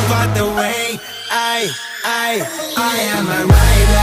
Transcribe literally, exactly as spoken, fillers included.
but the way I, I, I am a rider.